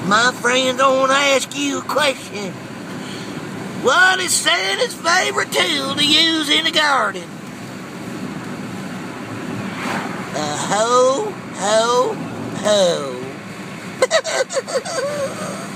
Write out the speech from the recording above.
My friends, I want to ask you a question. What is Santa's favorite tool to use in the garden? A hoe, hoe, hoe.